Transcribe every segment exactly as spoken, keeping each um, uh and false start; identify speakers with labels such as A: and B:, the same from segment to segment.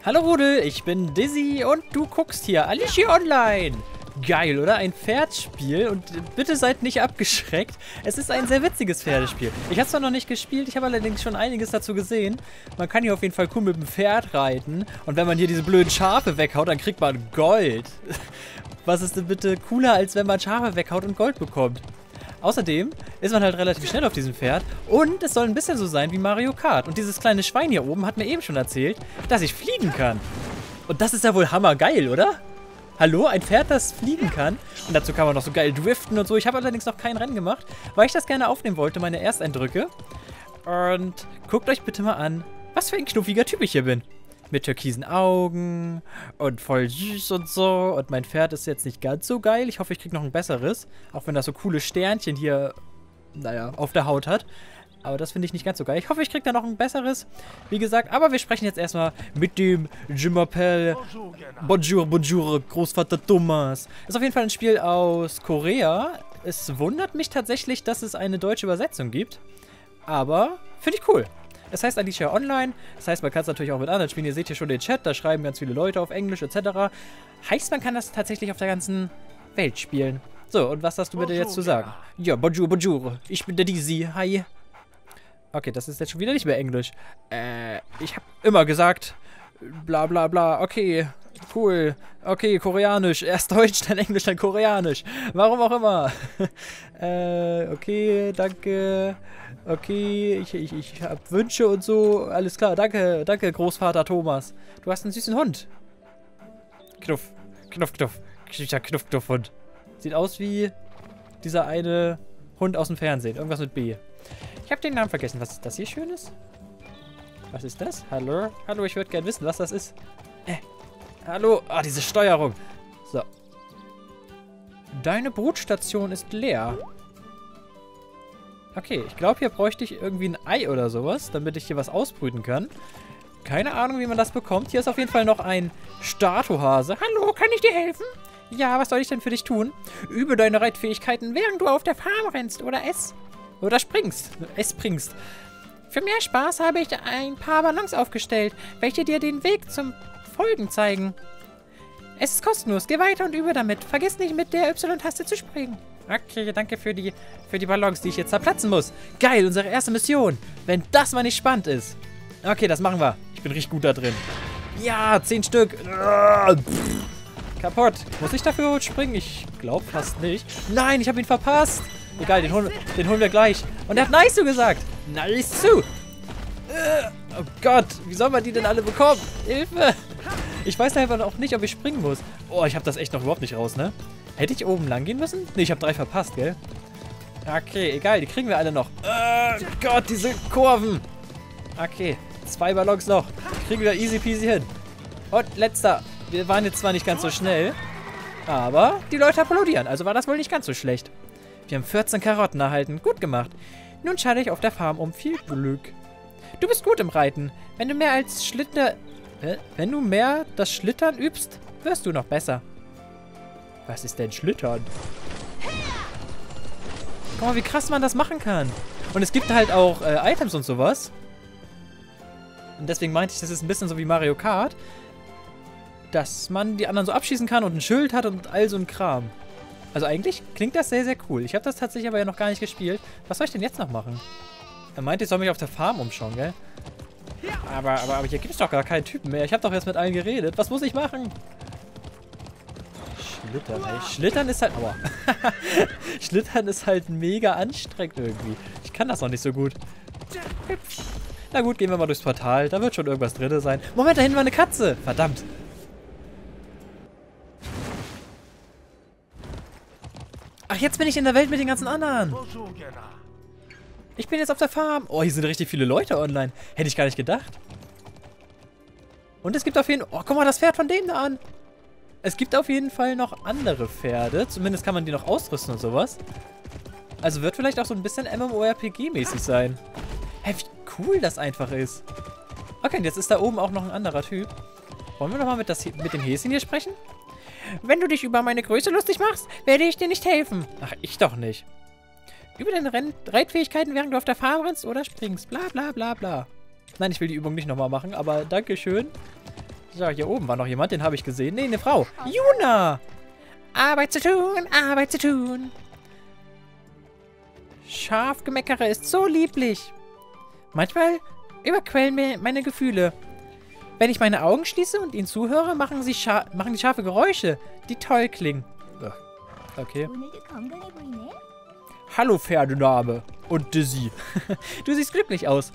A: Hallo Rudel, ich bin Dizzy und du guckst hier Alicia Online. Geil, oder? Ein Pferdspiel und bitte seid nicht abgeschreckt. Es ist ein sehr witziges Pferdespiel. Ich habe es zwar noch nicht gespielt, ich habe allerdings schon einiges dazu gesehen. Man kann hier auf jeden Fall cool mit dem Pferd reiten und wenn man hier diese blöden Schafe weghaut, dann kriegt man Gold. Was ist denn bitte cooler, als wenn man Schafe weghaut und Gold bekommt? Außerdem ist man halt relativ schnell auf diesem Pferd und es soll ein bisschen so sein wie Mario Kart. Und dieses kleine Schwein hier oben hat mir eben schon erzählt, dass ich fliegen kann. Und das ist ja wohl hammergeil, oder? Hallo, ein Pferd, das fliegen kann. Und dazu kann man noch so geil driften und so. Ich habe allerdings noch kein Rennen gemacht, weil ich das gerne aufnehmen wollte, meine Ersteindrücke. Und guckt euch bitte mal an, was für ein knuffiger Typ ich hier bin. Mit türkisen Augen und voll süß und so. Und mein Pferd ist jetzt nicht ganz so geil. Ich hoffe, ich kriege noch ein besseres. Auch wenn das so coole Sternchen hier, naja, auf der Haut hat. Aber das finde ich nicht ganz so geil. Ich hoffe, ich kriege da noch ein besseres. Wie gesagt, aber wir sprechen jetzt erstmal mit dem Je m'appelle Bonjour, bonjour, Großvater Thomas. Ist auf jeden Fall ein Spiel aus Korea. Es wundert mich tatsächlich, dass es eine deutsche Übersetzung gibt. Aber finde ich cool. Es heißt Alicia Online. Das heißt, man kann es natürlich auch mit anderen spielen. Ihr seht hier schon den Chat, da schreiben ganz viele Leute auf Englisch et cetera. Heißt, man kann das tatsächlich auf der ganzen Welt spielen. So, und was hast du bitte jetzt zu sagen? Ja, bonjour, bonjour. Ich bin der Dizzy. Hi. Okay, das ist jetzt schon wieder nicht mehr Englisch. Äh, ich habe immer gesagt, bla bla bla. Okay, cool. Okay, Koreanisch. Erst Deutsch, dann Englisch, dann Koreanisch. Warum auch immer. äh, okay, danke. Okay, ich, ich, ich habe Wünsche und so. Alles klar, danke, danke, Großvater Thomas. Du hast einen süßen Hund. Knuff, Knuff, Knuff. Knuff, Knuff, Knuff, Hund. Sieht aus wie dieser eine Hund aus dem Fernsehen. Irgendwas mit B. Ich habe den Namen vergessen. Was ist das hier Schönes? Was ist das? Hallo? Hallo, ich würde gerne wissen, was das ist. Äh, hallo? Ah, diese Steuerung. So. Deine Brutstation ist leer. Okay, ich glaube, hier bräuchte ich irgendwie ein Ei oder sowas, damit ich hier was ausbrüten kann. Keine Ahnung, wie man das bekommt. Hier ist auf jeden Fall noch ein Statohase. Hallo, kann ich dir helfen? Ja, was soll ich denn für dich tun? Übe deine Reitfähigkeiten, während du auf der Farm rennst oder es... Oder springst. Es springst. Für mehr Spaß habe ich ein paar Ballons aufgestellt, welche dir den Weg zum Folgen zeigen. Es ist kostenlos. Geh weiter und übe damit. Vergiss nicht, mit der Y-Taste zu springen. Okay, danke für die, für die Ballons, die ich jetzt zerplatzen muss. Geil, unsere erste Mission. Wenn das mal nicht spannend ist. Okay, das machen wir. Ich bin richtig gut da drin. Ja, zehn Stück. Kaputt. Muss ich dafür springen? Ich glaube fast nicht. Nein, ich habe ihn verpasst. Egal, den holen, den holen wir gleich. Und er hat nice zu gesagt. Nice zu. Oh Gott, wie soll man die denn alle bekommen? Hilfe. Ich weiß einfach auch nicht, ob ich springen muss. Oh, ich habe das echt noch überhaupt nicht raus, ne? Hätte ich oben lang gehen müssen? Ne, ich habe drei verpasst, gell? Okay, egal, die kriegen wir alle noch. Oh Gott, diese Kurven. Okay, zwei Ballons noch. Kriegen wir easy peasy hin. Und letzter. Wir waren jetzt zwar nicht ganz so schnell, aber die Leute applaudieren. Also war das wohl nicht ganz so schlecht. Wir haben vierzehn Karotten erhalten. Gut gemacht. Nun schalte ich auf der Farm um. Viel Glück. Du bist gut im Reiten. Wenn du mehr als Schlitter... Äh, wenn du mehr das Schlittern übst, wirst du noch besser. Was ist denn Schlittern? Guck mal, wie krass man das machen kann. Und es gibt halt auch äh, Items und sowas. Und deswegen meinte ich, das ist ein bisschen so wie Mario Kart. Dass man die anderen so abschießen kann und ein Schild hat und all so ein Kram. Also eigentlich klingt das sehr, sehr cool. Ich habe das tatsächlich aber ja noch gar nicht gespielt. Was soll ich denn jetzt noch machen? Er meinte, ich soll mich auf der Farm umschauen, gell? Aber, aber, aber hier gibt es doch gar keinen Typen mehr. Ich habe doch jetzt mit allen geredet. Was muss ich machen? Schlittern, ey. Schlittern ist halt... Aua. Schlittern ist halt mega anstrengend irgendwie. Ich kann das noch nicht so gut. Na gut, gehen wir mal durchs Portal. Da wird schon irgendwas drin sein. Moment, da hinten war eine Katze. Verdammt. Ach, jetzt bin ich in der Welt mit den ganzen anderen. Ich bin jetzt auf der Farm. Oh, hier sind richtig viele Leute online. Hätte ich gar nicht gedacht. Und es gibt auf jeden Fall... Oh, guck mal das Pferd von dem da an. Es gibt auf jeden Fall noch andere Pferde. Zumindest kann man die noch ausrüsten und sowas. Also wird vielleicht auch so ein bisschen MMORPG-mäßig sein. Hä, wie cool das einfach ist. Okay, und jetzt ist da oben auch noch ein anderer Typ. Wollen wir nochmal mit, mit dem Häschen hier sprechen? Wenn du dich über meine Größe lustig machst, werde ich dir nicht helfen. Ach, ich doch nicht. Übe deine Renn Reitfähigkeiten, während du auf der Farm rennst oder springst. Bla bla bla bla. Nein, ich will die Übung nicht nochmal machen, aber dankeschön. So, hier oben war noch jemand, den habe ich gesehen. Nee, eine Frau. Juna! Arbeit zu tun, Arbeit zu tun. Schafgemeckere ist so lieblich. Manchmal überquellen mir meine Gefühle. Wenn ich meine Augen schließe und ihnen zuhöre, machen, sie Scha machen die scharfe Geräusche, die toll klingen. Okay. Hallo Pferdename und Dizzy. Du siehst glücklich aus.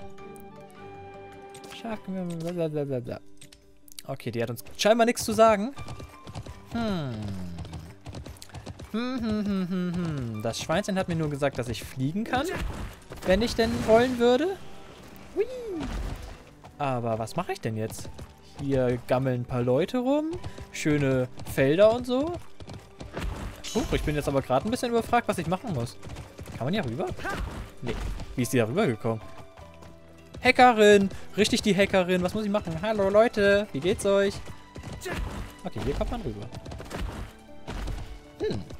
A: Schafgemeckere. Okay, die hat uns scheinbar nichts zu sagen. Hm. Hm, hm, hm, hm, hm. Das Schweinchen hat mir nur gesagt, dass ich fliegen kann. Wenn ich denn wollen würde. Hui. Aber was mache ich denn jetzt? Hier gammeln ein paar Leute rum. Schöne Felder und so. Huch, ich bin jetzt aber gerade ein bisschen überfragt, was ich machen muss. Kann man hier rüber? Nee. Wie ist die da rübergekommen? Hackerin! Richtig die Hackerin. Was muss ich machen? Hallo Leute, wie geht's euch? Okay, hier kommt man rüber. Hm.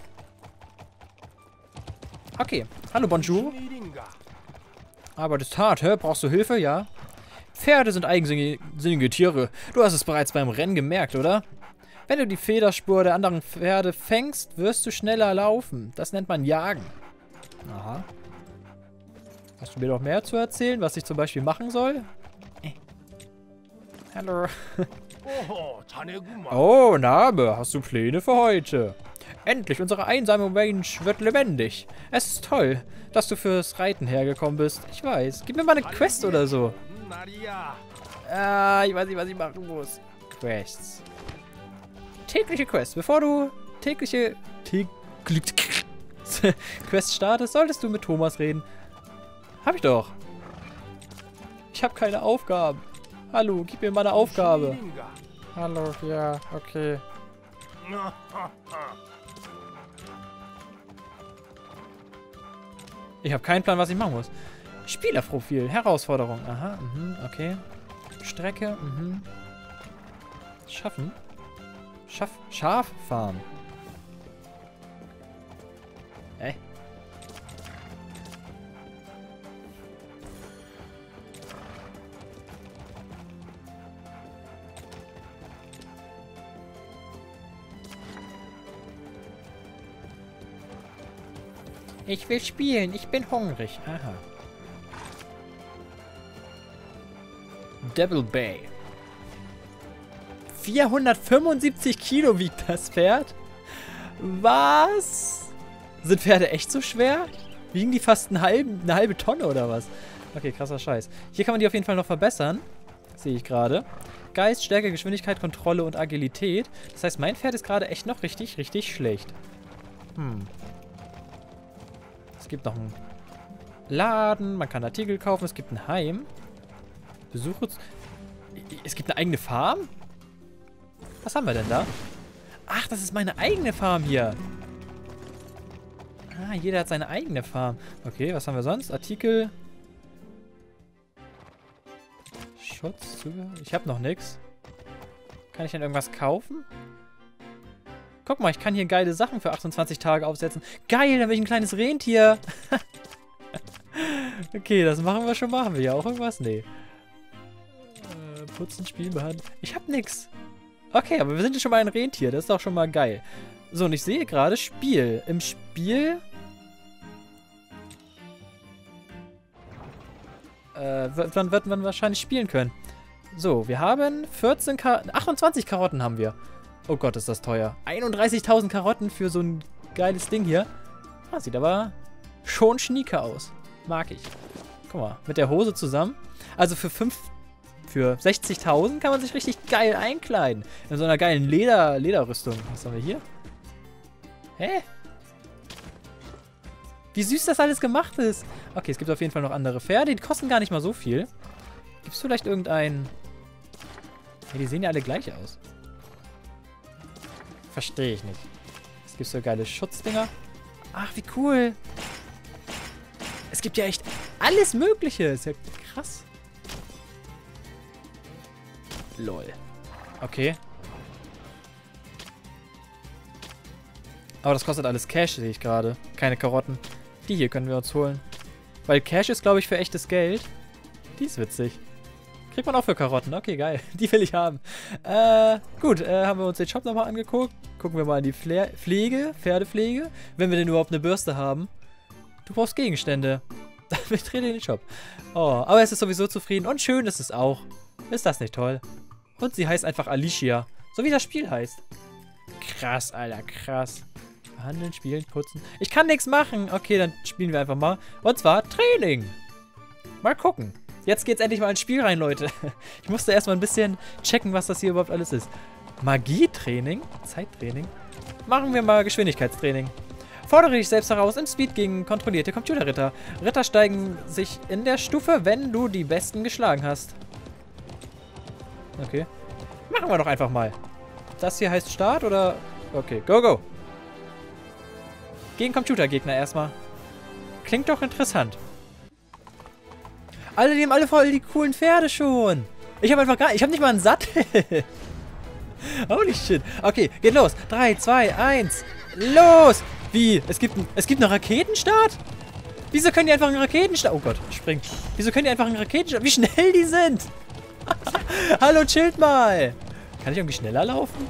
A: Okay. Hallo, bonjour. Arbeitest hart, hä? Brauchst du Hilfe? Ja. Pferde sind eigensinnige Tiere. Du hast es bereits beim Rennen gemerkt, oder? Wenn du die Federspur der anderen Pferde fängst, wirst du schneller laufen. Das nennt man Jagen. Aha. Hast du mir noch mehr zu erzählen, was ich zum Beispiel machen soll? Äh. Hallo. Oh, Name, hast du Pläne für heute? Endlich, unsere einsame Range wird lebendig. Es ist toll, dass du fürs Reiten hergekommen bist. Ich weiß. Gib mir mal eine Quest oder so. Ah, ich weiß nicht, was ich machen muss. Quests. Tägliche Quest. Bevor du tägliche Quest startest, solltest du mit Thomas reden. Hab ich doch. Ich habe keine Aufgaben. Hallo, gib mir mal eine Aufgabe. Hallo, ja, okay. Ich habe keinen Plan, was ich machen muss. Spielerprofil, Herausforderung. Aha, mhm, okay. Strecke, mhm. Schaffen. Schaff, Schaffarm. Hä? Ich will spielen, ich bin hungrig. Aha. Devil Bay. vierhundertfünfundsiebzig Kilo wiegt das Pferd. Was? Sind Pferde echt so schwer? Wiegen die fast einen halben, eine halbe Tonne oder was? Okay, krasser Scheiß. Hier kann man die auf jeden Fall noch verbessern. Sehe ich gerade. Geist, Stärke, Geschwindigkeit, Kontrolle und Agilität. Das heißt, mein Pferd ist gerade echt noch richtig, richtig schlecht. Hm. Es gibt noch einen Laden, man kann Artikel kaufen, es gibt ein Heim. Besuche... Es gibt eine eigene Farm? Was haben wir denn da? Ach, das ist meine eigene Farm hier. Ah, jeder hat seine eigene Farm. Okay, was haben wir sonst? Artikel. Schutz, Zubehör. Ich habe noch nichts. Kann ich denn irgendwas kaufen? Guck mal, ich kann hier geile Sachen für achtundzwanzig Tage aufsetzen. Geil, dann bin ich ein kleines Rentier. Okay, das machen wir schon mal. Haben wir hier auch irgendwas? Nee. Äh, putzen, spielen, behandeln. Ich hab nix. Okay, aber wir sind schon mal ein Rentier. Das ist doch schon mal geil. So, und ich sehe gerade Spiel. Im Spiel... Äh, dann wird man wahrscheinlich spielen können. So, wir haben vierzehn Karotten... achtundzwanzig Karotten haben wir. Oh Gott, ist das teuer. einunddreißigtausend Karotten für so ein geiles Ding hier. Ah, sieht aber schon schnieke aus. Mag ich. Guck mal, mit der Hose zusammen. Also für fünf... Für sechzigtausend kann man sich richtig geil einkleiden. In so einer geilen Leder, Lederrüstung. Was haben wir hier? Hä? Wie süß das alles gemacht ist. Okay, es gibt auf jeden Fall noch andere Pferde. Die kosten gar nicht mal so viel. Gibt es vielleicht irgendeinen... Ja, die sehen ja alle gleich aus. Verstehe ich nicht. Es gibt so geile Schutzdinger. Ach, wie cool. Es gibt ja echt alles Mögliche. Ist ja krass. Lol. Okay. Aber das kostet alles Cash, sehe ich gerade. Keine Karotten. Die hier können wir uns holen. Weil Cash ist, glaube ich, für echtes Geld. Die ist witzig. Kriegt man auch für Karotten. Okay, geil. Die will ich haben. Äh, gut. Äh, haben wir uns den Shop nochmal angeguckt. Gucken wir mal in die Pfle Pflege, Pferdepflege. Wenn wir denn überhaupt eine Bürste haben. Du brauchst Gegenstände. Wir drehen den Shop. Oh, aber es ist sowieso zufrieden. Und schön ist es auch. Ist das nicht toll? Und sie heißt einfach Alicia. So wie das Spiel heißt. Krass, Alter, krass. Behandeln, spielen, putzen. Ich kann nichts machen. Okay, dann spielen wir einfach mal. Und zwar Training. Mal gucken. Jetzt geht's endlich mal ins Spiel rein, Leute. Ich musste erstmal ein bisschen checken, was das hier überhaupt alles ist. Magietraining? Zeittraining? Machen wir mal Geschwindigkeitstraining. Fordere dich selbst heraus im Speed gegen kontrollierte Computerritter. Ritter steigen sich in der Stufe, wenn du die Besten geschlagen hast. Okay. Machen wir doch einfach mal. Das hier heißt Start oder... Okay, go, go. Gegen Computergegner erstmal. Klingt doch interessant. Alle, die haben alle voll die coolen Pferde schon. Ich habe einfach gar... Ich habe nicht mal einen Sattel. Holy shit. Okay, geht los. drei, zwei, eins. Los! Wie? Es gibt, es gibt einen Raketenstart? Wieso können die einfach einen Raketenstart... Oh Gott, springt. Wieso können die einfach einen Raketenstart... Wie schnell die sind! Hallo, chillt mal! Kann ich irgendwie schneller laufen?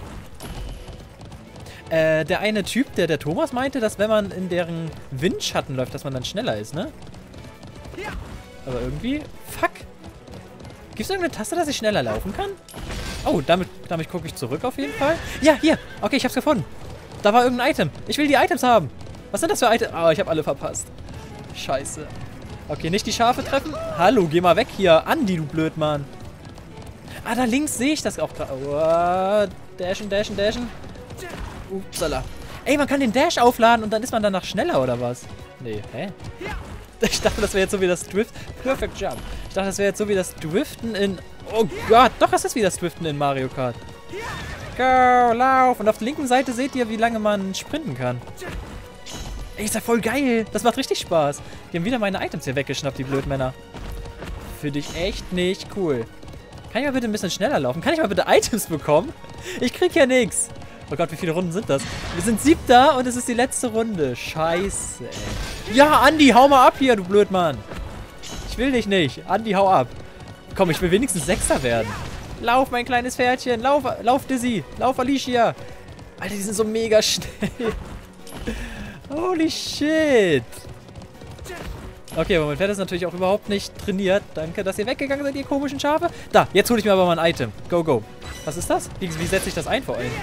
A: Äh, der eine Typ, der der Thomas meinte, dass wenn man in deren Windschatten läuft, dass man dann schneller ist, ne? Aber irgendwie... Fuck! Gibt es irgendeine Taste, dass ich schneller laufen kann? Oh, damit, damit gucke ich zurück auf jeden Fall. Ja, hier! Okay, ich hab's gefunden. Da war irgendein Item. Ich will die Items haben. Was sind das für Items? Oh, ich habe alle verpasst. Scheiße. Okay, nicht die Schafe treffen. Hallo, geh mal weg hier. Andi, du Blödmann. Ah, da links sehe ich das auch gerade. Oh, dashen, dashen, dashen. Upsala. Ey, man kann den Dash aufladen und dann ist man danach schneller, oder was? Nee, hä? Ich dachte, das wäre jetzt so wie das Drift... Perfect Jump. Ich dachte, das wäre jetzt so wie das Driften in... Oh Gott, doch, das ist wie das Driften in Mario Kart. Go, lauf. Und auf der linken Seite seht ihr, wie lange man sprinten kann. Ey, ist ja voll geil. Das macht richtig Spaß. Die haben wieder meine Items hier weggeschnappt, die Blödmänner. Finde ich echt nicht cool. Kann ich mal bitte ein bisschen schneller laufen? Kann ich mal bitte Items bekommen? Ich krieg ja nichts. Oh Gott, wie viele Runden sind das? Wir sind siebter und es ist die letzte Runde. Scheiße, ey. Ja, Andi, hau mal ab hier, du Blödmann. Ich will dich nicht. Andi, hau ab. Komm, ich will wenigstens Sechster werden. Lauf, mein kleines Pferdchen. Lauf, lauf, Dizzy. Lauf, Alicia. Alter, die sind so mega schnell. Holy shit. Okay, aber mein Pferd ist natürlich auch überhaupt nicht trainiert. Danke, dass ihr weggegangen seid, ihr komischen Schafe. Da, jetzt hole ich mir aber mal ein Item. Go, go. Was ist das? Wie, wie setze ich das ein vor allem?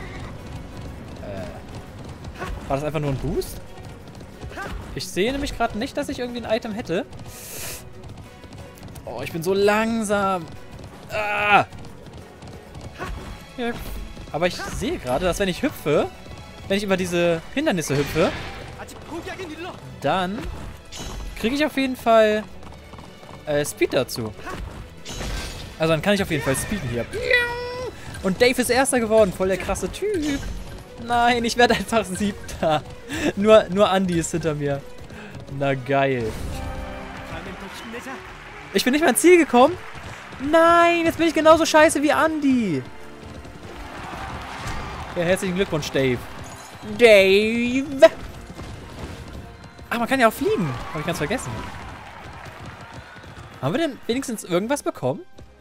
A: Äh, war das einfach nur ein Boost? Ich sehe nämlich gerade nicht, dass ich irgendwie ein Item hätte. Oh, ich bin so langsam. Ah! Aber ich sehe gerade, dass wenn ich hüpfe, wenn ich über diese Hindernisse hüpfe, dann kriege ich auf jeden Fall äh, Speed dazu. Also dann kann ich auf jeden Fall speeden hier. Und Dave ist Erster geworden. Voll der krasse Typ. Nein, ich werde einfach Siebter. Nur, nur Andi ist hinter mir. Na geil. Ich bin nicht mal ins Ziel gekommen. Nein, jetzt bin ich genauso scheiße wie Andi. Ja, herzlichen Glückwunsch, Dave. Dave! Ach, man kann ja auch fliegen. Habe ich ganz vergessen. Haben wir denn wenigstens irgendwas bekommen?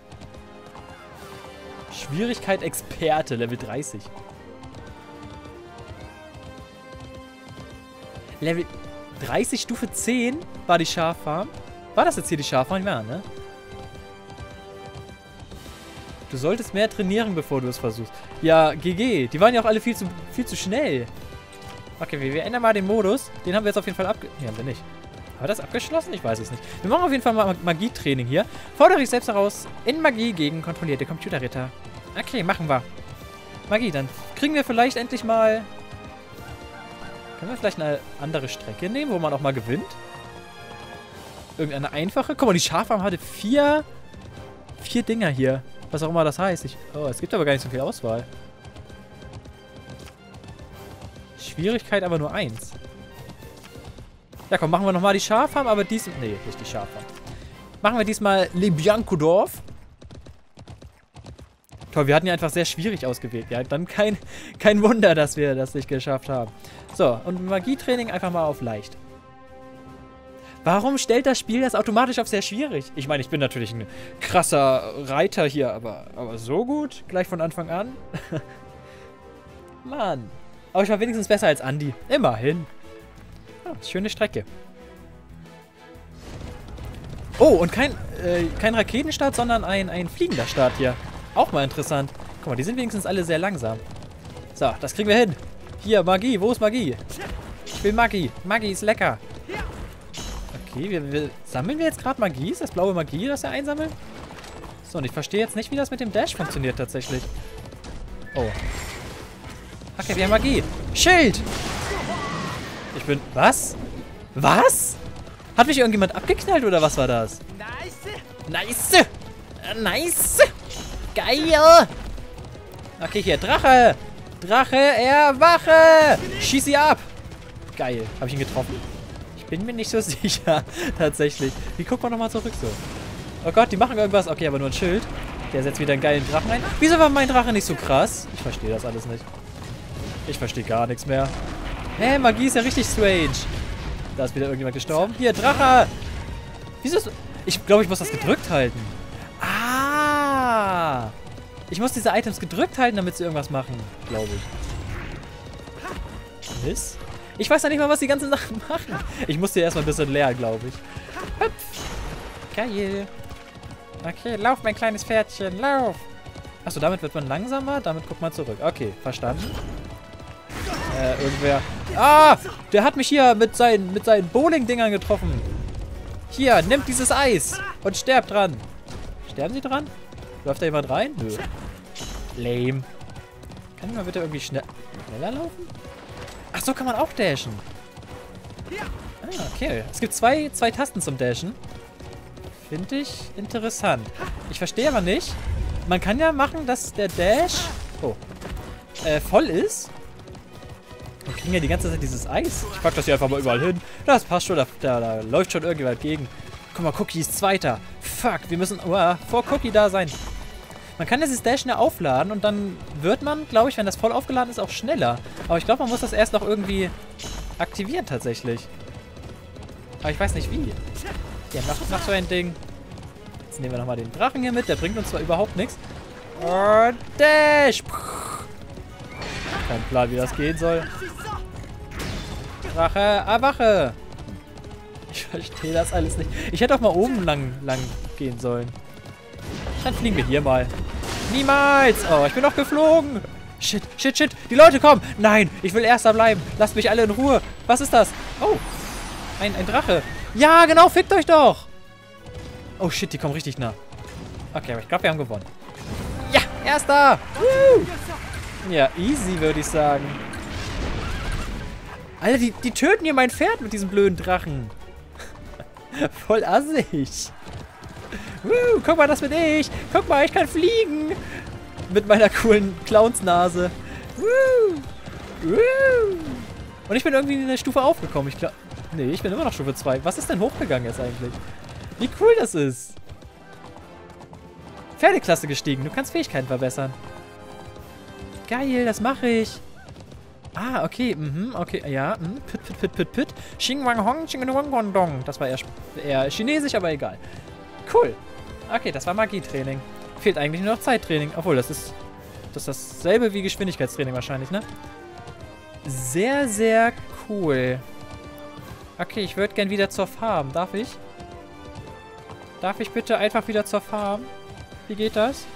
A: Schwierigkeit Experte, Level dreißig. Level dreißig, Stufe zehn war die Schaffarm. War das jetzt hier die Schaffarm? Ja, ne? Du solltest mehr trainieren, bevor du es versuchst. Ja, G G. Die waren ja auch alle viel zu, viel zu schnell. Okay, wir, wir ändern mal den Modus. Den haben wir jetzt auf jeden Fall abge... Nee, haben wir nicht. Haben wir das abgeschlossen? Ich weiß es nicht. Wir machen auf jeden Fall mal Magietraining hier. Fordere dich selbst heraus in Magie gegen kontrollierte Computerritter. Okay, machen wir. Magie, dann kriegen wir vielleicht endlich mal... Können wir vielleicht eine andere Strecke nehmen, wo man auch mal gewinnt? Irgendeine einfache? Guck mal, die Schaffarm hatte vier... Vier Dinger hier. Was auch immer das heißt. Ich, oh, es gibt aber gar nicht so viel Auswahl. Schwierigkeit aber nur eins. Ja, komm, machen wir nochmal die Schaffarm, aber diesmal... Nee, nicht die Schaffarm. Machen wir diesmal Le Bianco-Dorf. Toll, wir hatten ja einfach sehr schwierig ausgewählt. Ja, dann kein, kein Wunder, dass wir das nicht geschafft haben. So, und Magietraining einfach mal auf leicht. Warum stellt das Spiel das automatisch auf sehr schwierig? Ich meine, ich bin natürlich ein krasser Reiter hier, aber, aber so gut? Gleich von Anfang an? Mann. Aber ich war wenigstens besser als Andi. Immerhin. Ah, schöne Strecke. Oh, und kein, äh, kein Raketenstart, sondern ein, ein fliegender Start hier. Auch mal interessant. Guck mal, die sind wenigstens alle sehr langsam. So, das kriegen wir hin. Hier, Magie. Wo ist Magie? Ich will Magie. Magie ist lecker. Okay, wir, wir sammeln wir jetzt gerade Magie? Ist das blaue Magie, das wir einsammeln? So, und ich verstehe jetzt nicht, wie das mit dem Dash funktioniert tatsächlich. Oh. Okay, wir haben Magie. Schild! Ich bin... Was? Was? Hat mich irgendjemand abgeknallt oder was war das? Nice! Nice! Geil! Okay, hier, Drache! Drache, erwache! Schieß sie ab! Geil. Habe ich ihn getroffen? Ich bin mir nicht so sicher, tatsächlich. Wie gucken wir nochmal zurück so? Oh Gott, die machen irgendwas. Okay, aber nur ein Schild. Der setzt wieder einen geilen Drachen ein. Wieso war mein Drache nicht so krass? Ich verstehe das alles nicht. Ich verstehe gar nichts mehr. Hä, Magie ist ja richtig strange. Da ist wieder irgendjemand gestorben. Hier, Drache! Wieso ist... Ich glaube, ich muss das gedrückt halten. Ah! Ich muss diese Items gedrückt halten, damit sie irgendwas machen. Glaube ich. Mist. Ich weiß ja nicht mal, was die ganzen Sachen machen. Ich muss die erstmal ein bisschen leer, glaube ich. Hüpf. Geil. Okay, lauf, mein kleines Pferdchen, lauf. Achso, damit wird man langsamer, damit guckt man zurück. Okay, verstanden. Äh, irgendwer... Ah! Der hat mich hier mit seinen, mit seinen Bowling-Dingern getroffen. Hier, nimmt dieses Eis und sterbt dran. Sterben sie dran? Läuft da jemand rein? Nö. Lame. Kann ich mal bitte irgendwie schnell, schneller laufen? Ach, so kann man auch dashen. Ah, okay. Es gibt zwei, zwei Tasten zum Dashen. Finde ich interessant. Ich verstehe aber nicht. Man kann ja machen, dass der Dash oh, äh, voll ist. Wir kriegen ja die ganze Zeit dieses Eis. Ich pack das hier einfach mal überall hin. Das passt schon. Da, da, da läuft schon irgendjemand gegen. Guck mal, Cookie ist Zweiter. Fuck, wir müssen uh, vor Cookie da sein. Man kann dieses Dash schnell aufladen und dann wird man, glaube ich, wenn das voll aufgeladen ist, auch schneller. Aber ich glaube, man muss das erst noch irgendwie aktivieren tatsächlich. Aber ich weiß nicht wie. Ja, mach, mach so ein Ding. Jetzt nehmen wir nochmal den Drachen hier mit. Der bringt uns zwar überhaupt nichts. Und Dash! Kein Plan, wie das gehen soll. Drache, erwache! Ich verstehe das alles nicht. Ich hätte auch mal oben lang, lang gehen sollen. Dann fliegen wir hier mal. Niemals! Oh, ich bin doch geflogen! Shit, shit, shit! Die Leute kommen! Nein, ich will erster bleiben! Lasst mich alle in Ruhe! Was ist das? Oh! Ein, ein Drache! Ja, genau! Fickt euch doch! Oh shit, die kommen richtig nah. Okay, aber ich glaube, wir haben gewonnen. Ja! Erster! Woo! Ja, easy, würde ich sagen. Alter, die, die töten hier mein Pferd mit diesem blöden Drachen. Voll assig. Woo, guck mal, das bin ich. Guck mal, ich kann fliegen. Mit meiner coolen Clownsnase. Woo. Woo. Und ich bin irgendwie in eine Stufe aufgekommen. Ich glaube... Nee, ich bin immer noch Stufe zwei. Was ist denn hochgegangen jetzt eigentlich? Wie cool das ist. Pferdeklasse gestiegen. Du kannst Fähigkeiten verbessern. Geil, das mache ich. Ah, okay, mhm, okay, ja, mhm, pit, pit, pit, pit, pit. Xing Wang Hong, Xing Wang Wang Dong. Das war eher, eher chinesisch, aber egal. Cool. Okay, das war Magietraining. Fehlt eigentlich nur noch Zeittraining. Obwohl, das ist, das ist dasselbe wie Geschwindigkeitstraining wahrscheinlich, ne? Sehr, sehr cool. Okay, ich würde gern wieder zur Farm. Darf ich? Darf ich bitte einfach wieder zur Farm? Wie geht das?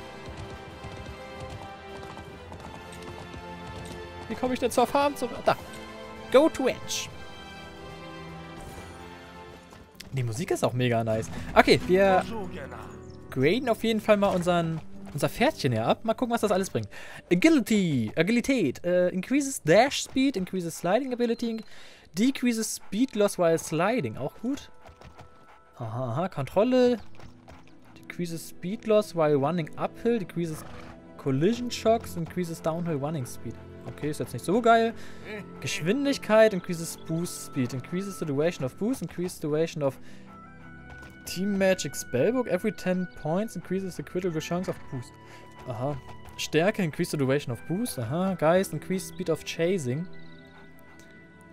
A: Wie komme ich denn zur Farm zurück? Da. Go to Edge. Die Musik ist auch mega nice. Okay, wir graden auf jeden Fall mal unseren, unser Pferdchen hier ab. Mal gucken, was das alles bringt. Agility. Agilität. Uh, increases Dash Speed, increases Sliding Ability, decreases Speed Loss while sliding. Auch gut. Aha, aha. Kontrolle. Decreases Speed Loss while running uphill, decreases Collision Shocks, increases Downhill Running Speed. Okay, ist jetzt nicht so geil. Geschwindigkeit, increases Boost Speed, increases the duration of boost, increases the duration of Team Magic Spellbook, every ten points increases the critical chance of boost. Aha. Stärke, increase the duration of boost. Aha. Geist, increase speed of chasing.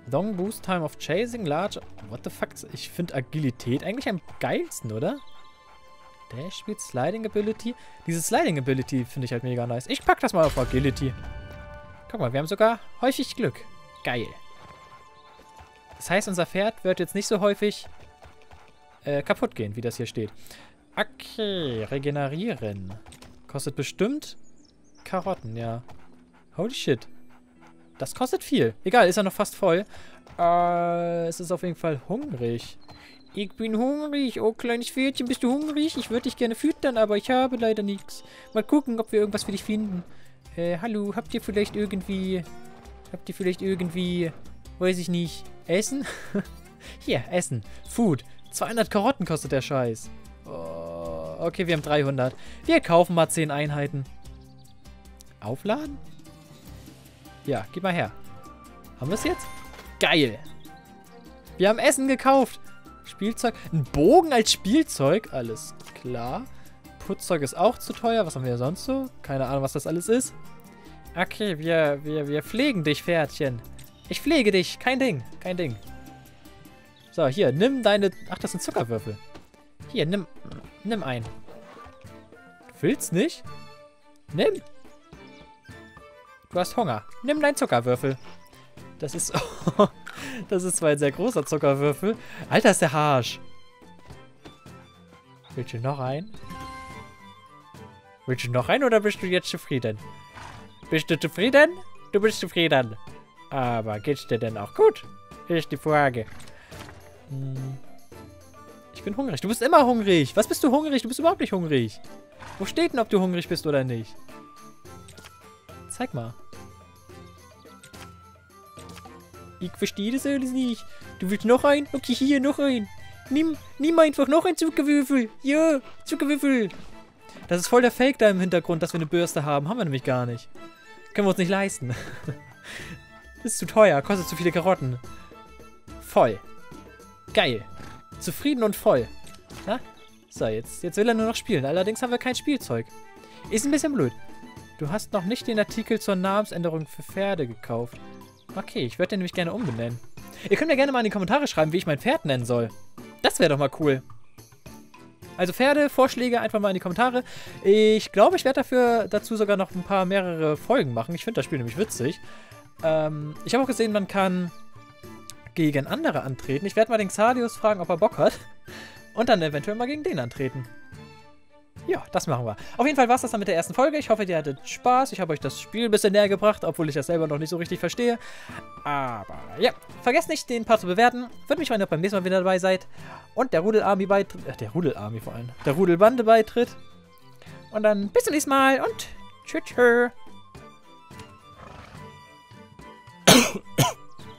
A: Long Boost Time of Chasing, Large... What the fuck? Ich finde Agilität eigentlich am geilsten, oder? Dash Speed, Sliding Ability. Diese Sliding Ability finde ich halt mega nice. Ich pack das mal auf Agility. Guck mal, wir haben sogar häufig Glück. Geil. Das heißt, unser Pferd wird jetzt nicht so häufig äh, kaputt gehen, wie das hier steht. Okay, regenerieren. Kostet bestimmt Karotten, ja. Holy shit. Das kostet viel. Egal, ist ja noch fast voll. Äh, es ist auf jeden Fall hungrig. Ich bin hungrig. Oh, kleines Pferdchen, bist du hungrig? Ich würde dich gerne füttern, aber ich habe leider nichts. Mal gucken, ob wir irgendwas für dich finden. Äh, hallo, habt ihr vielleicht irgendwie... Habt ihr vielleicht irgendwie... Weiß ich nicht. Essen? Hier, Essen. Food. zweihundert Karotten kostet der Scheiß. Oh, okay, wir haben dreihundert. Wir kaufen mal zehn Einheiten. Aufladen? Ja, gib mal her. Haben wir es jetzt? Geil. Wir haben Essen gekauft. Spielzeug. Ein Bogen als Spielzeug. Alles klar. Putzzeug ist auch zu teuer. Was haben wir sonst so? Keine Ahnung, was das alles ist. Okay, wir, wir, wir pflegen dich, Pferdchen. Ich pflege dich. Kein Ding. Kein Ding. So, hier, nimm deine... Ach, das sind Zuckerwürfel. Hier, nimm... Nimm einen. Du willst nicht? Nimm. Du hast Hunger. Nimm deinen Zuckerwürfel. Das ist... das ist zwar ein sehr großer Zuckerwürfel. Alter, ist der harsch. Willst du noch einen? Willst du noch einen oder bist du jetzt zufrieden? Bist du zufrieden? Du bist zufrieden. Aber geht's dir denn auch gut? Ist die Frage. Hm. Ich bin hungrig. Du bist immer hungrig. Was bist du hungrig? Du bist überhaupt nicht hungrig. Wo steht denn, ob du hungrig bist oder nicht? Zeig mal. Ich verstehe das alles nicht. Du willst noch einen? Okay, hier, noch einen. Nimm, nimm einfach noch einen Zuckerwürfel. Ja, Zuckerwürfel. Das ist voll der Fake da im Hintergrund, dass wir eine Bürste haben. Haben wir nämlich gar nicht. Können wir uns nicht leisten. Das ist zu teuer. Kostet zu viele Karotten. Voll. Geil. Zufrieden und voll. Na? So, jetzt, jetzt will er nur noch spielen. Allerdings haben wir kein Spielzeug. Ist ein bisschen blöd. Du hast noch nicht den Artikel zur Namensänderung für Pferde gekauft. Okay, ich würde den nämlich gerne umbenennen. Ihr könnt mir gerne mal in die Kommentare schreiben, wie ich mein Pferd nennen soll. Das wäre doch mal cool. Also Pferdevorschläge einfach mal in die Kommentare. Ich glaube, ich werde dafür dazu sogar noch ein paar mehrere Folgen machen. Ich finde das Spiel nämlich witzig. Ähm, ich habe auch gesehen, man kann gegen andere antreten. Ich werde mal den Xadius fragen, ob er Bock hat. Und dann eventuell mal gegen den antreten. Ja, das machen wir. Auf jeden Fall war es das dann mit der ersten Folge. Ich hoffe, ihr hattet Spaß. Ich habe euch das Spiel ein bisschen näher gebracht, obwohl ich das selber noch nicht so richtig verstehe. Aber ja, vergesst nicht, den Part zu bewerten. Würde mich freuen, wenn ihr beim nächsten Mal wieder dabei seid. Und der Rudel-Army beitritt. Äh, der Rudel-Army vor allem. Der Rudelbande beitritt. Und dann bis zum nächsten Mal und tschüss. tschüss.